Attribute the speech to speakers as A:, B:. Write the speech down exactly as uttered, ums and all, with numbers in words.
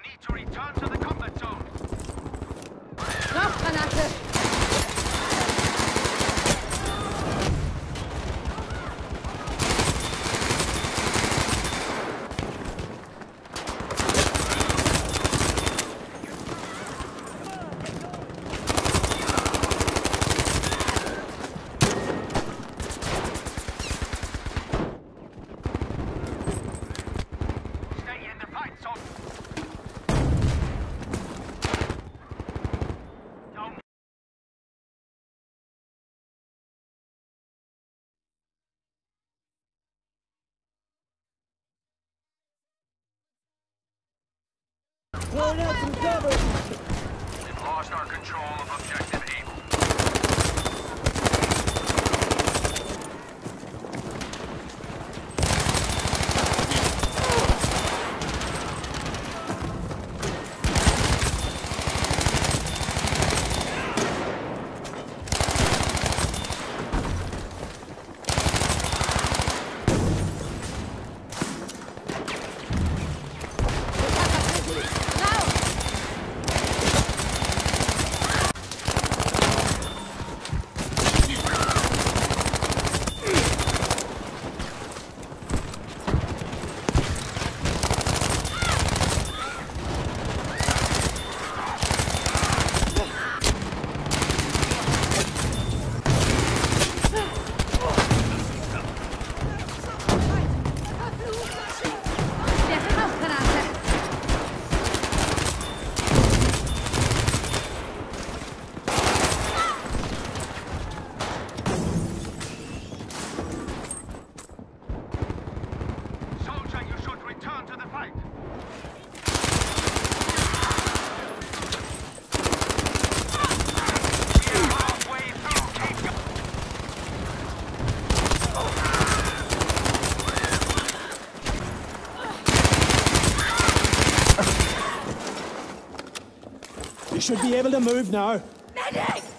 A: need to return to the combat zone.
B: Rauchgranate!
C: Throwing out some cover!
A: We've lost our control of objective Able.
C: You should be able to move now.
B: Medic!